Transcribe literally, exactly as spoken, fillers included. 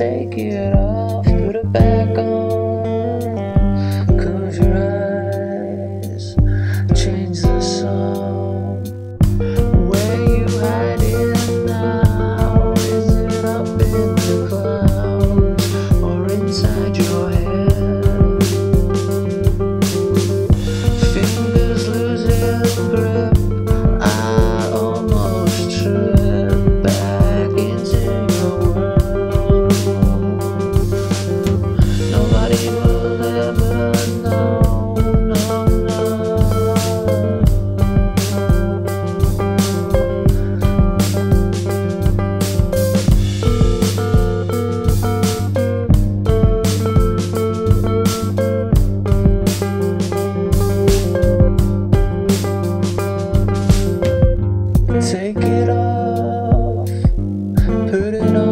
Take it off, put it back on. Close your eyes, change the song. Where you hiding now? Is it up in the clouds or inside your head? Fingers losing grip, I almost trip back into your world. Nobody will ever know, no, no. Take it off, put it on.